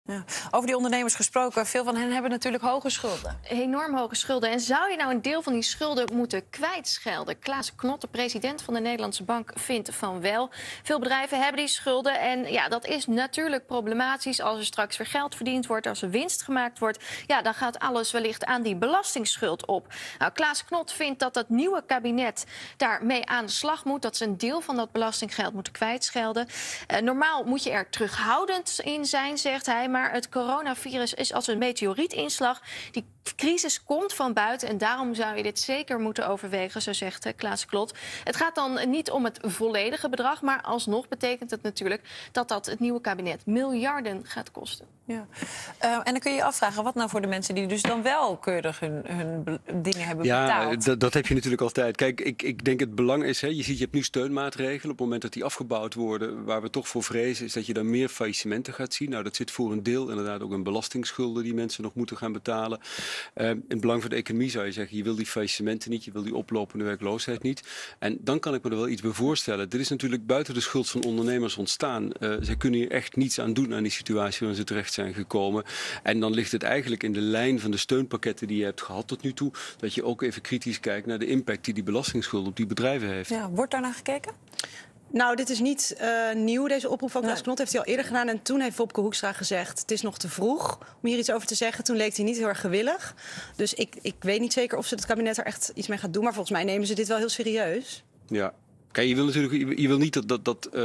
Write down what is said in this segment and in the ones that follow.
Ja. Over die ondernemers gesproken, veel van hen hebben natuurlijk hoge schulden. Enorm hoge schulden. En zou je nou een deel van die schulden moeten kwijtschelden? Klaas Knot, de president van de Nederlandse Bank, vindt van wel. Veel bedrijven hebben die schulden. En ja, dat is natuurlijk problematisch als er straks weer geld verdiend wordt, als er winst gemaakt wordt. Ja, dan gaat alles wellicht aan die belastingsschuld op. Nou, Klaas Knot vindt dat het nieuwe kabinet daarmee aan de slag moet. Dat ze een deel van dat belastinggeld moeten kwijtschelden. Normaal moet je er terughoudend in zijn, zegt hij. Maar het coronavirus is als een meteorietinslag. Die crisis komt van buiten en daarom zou je dit zeker moeten overwegen, zo zegt Klaas Knot. Het gaat dan niet om het volledige bedrag, maar alsnog betekent het natuurlijk dat het nieuwe kabinet miljarden gaat kosten. Ja. En dan kun je je afvragen, wat nou voor de mensen die dus dan wel keurig hun dingen hebben betaald? Ja, dat heb je natuurlijk altijd. Kijk, ik denk het belang is, je hebt nu steunmaatregelen. Op het moment dat die afgebouwd worden, waar we toch voor vrezen, is dat je dan meer faillissementen gaat zien. Nou, dat zit voor een deel inderdaad ook in belastingsschulden die mensen nog moeten gaan betalen. In het belang van de economie zou je zeggen, je wil die faillissementen niet, je wil die oplopende werkloosheid niet. En dan kan ik me er wel iets bij voorstellen. Dit is natuurlijk buiten de schuld van ondernemers ontstaan. Zij kunnen hier echt niets aan doen aan die situatie waarin ze terecht zijn gekomen. En dan ligt het eigenlijk in de lijn van de steunpakketten die je hebt gehad tot nu toe, dat je ook even kritisch kijkt naar de impact die belastingsschuld op die bedrijven heeft. Ja, wordt daarnaar gekeken? Nou, dit is niet nieuw, deze oproep van Klaas Knot. Heeft hij al eerder gedaan. En toen heeft Wopke Hoekstra gezegd, het is nog te vroeg om hier iets over te zeggen. Toen leek hij niet heel erg gewillig. Dus ik weet niet zeker of ze het kabinet er echt iets mee gaat doen. Maar volgens mij nemen ze dit wel heel serieus. Ja. Kijk, je wil niet dat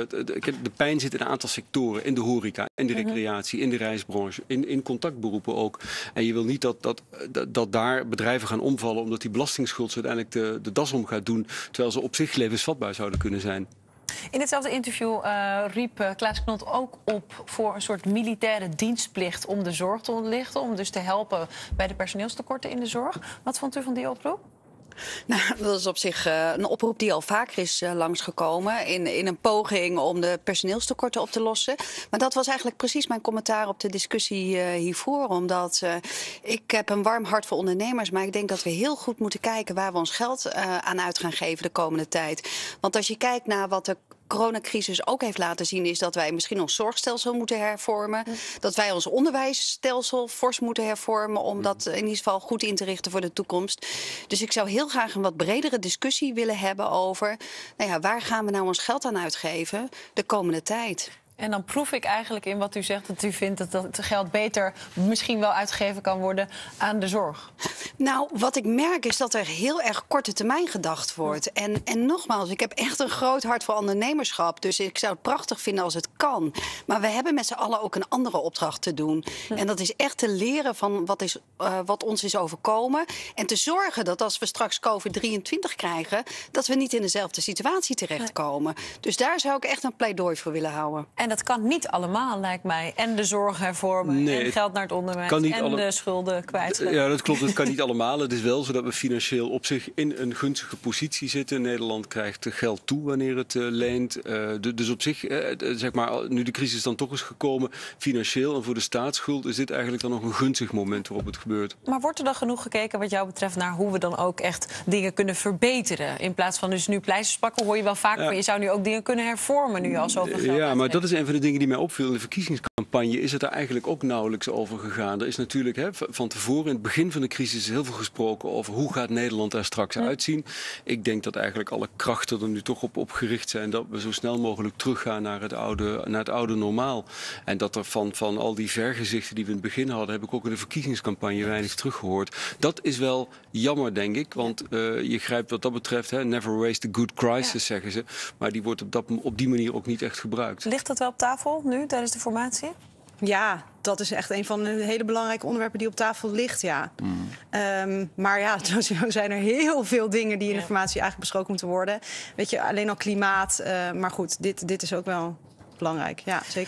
de pijn zit in een aantal sectoren. In de horeca, in de recreatie, in de reisbranche, in contactberoepen ook. En je wil niet dat daar bedrijven gaan omvallen omdat die belastingsschuld ze uiteindelijk de das om gaat doen, terwijl ze op zich levensvatbaar zouden kunnen zijn. In hetzelfde interview riep Klaas Knot ook op voor een soort militaire dienstplicht om de zorg te ontlichten. Om dus te helpen bij de personeelstekorten in de zorg. Wat vond u van die oproep? Nou, dat is op zich een oproep die al vaker is langsgekomen in een poging om de personeelstekorten op te lossen. Maar dat was eigenlijk precies mijn commentaar op de discussie hiervoor. Omdat ik heb een warm hart voor ondernemers, maar ik denk dat we heel goed moeten kijken waar we ons geld aan uit gaan geven de komende tijd. Want als je kijkt naar wat de coronacrisis ook heeft laten zien, is dat wij misschien ons zorgstelsel moeten hervormen. Dat wij ons onderwijsstelsel fors moeten hervormen om dat in ieder geval goed in te richten voor de toekomst. Dus ik zou heel graag een wat bredere discussie willen hebben over waar gaan we nou ons geld aan uitgeven de komende tijd. En dan proef ik eigenlijk in wat u zegt dat u vindt dat het geld beter misschien wel uitgegeven kan worden aan de zorg. Nou, wat ik merk is dat er heel erg korte termijn gedacht wordt. En nogmaals, ik heb echt een groot hart voor ondernemerschap. Dus ik zou het prachtig vinden als het kan. Maar we hebben met z'n allen ook een andere opdracht te doen. En dat is echt te leren van wat ons is overkomen. En te zorgen dat als we straks COVID-23 krijgen, dat we niet in dezelfde situatie terechtkomen. Dus daar zou ik echt een pleidooi voor willen houden. En dat kan niet allemaal, lijkt mij. En de zorg hervormen, en geld naar het onderwijs, en de schulden kwijtschelden. Ja, dat klopt. Het kan niet allemaal. Het is wel zo dat we financieel op zich in een gunstige positie zitten. Nederland krijgt geld toe wanneer het leent. Dus op zich, zeg maar, nu de crisis dan toch is gekomen, financieel en voor de staatsschuld, is dit eigenlijk dan nog een gunstig moment waarop het gebeurt. Maar wordt er dan genoeg gekeken wat jou betreft naar hoe we dan ook echt dingen kunnen verbeteren? In plaats van dus nu pleisters pakken, hoor je wel vaak van je zou nu ook dingen kunnen hervormen nu je al zoveel geld Ja, maar dat is een van de dingen die mij opviel in de verkiezingscampagne. Is het daar eigenlijk ook nauwelijks over gegaan. Er is natuurlijk van tevoren, in het begin van de crisis, heel veel gesproken over hoe gaat Nederland er straks uitzien. Ik denk dat eigenlijk alle krachten er nu toch op gericht zijn dat we zo snel mogelijk teruggaan naar het oude normaal. En dat er van al die vergezichten die we in het begin hadden, heb ik ook in de verkiezingscampagne weinig teruggehoord. Dat is wel jammer, denk ik. Want je grijpt wat dat betreft, never waste a good crisis, zeggen ze. Maar die wordt op die manier ook niet echt gebruikt. Ligt dat wel op tafel nu, tijdens de formatie? Ja, dat is echt een van de hele belangrijke onderwerpen die op tafel ligt, ja. Maar ja, zo zijn er heel veel dingen die in de formatie eigenlijk besproken moeten worden. Weet je, alleen al klimaat. Maar goed, dit is ook wel belangrijk, ja, zeker.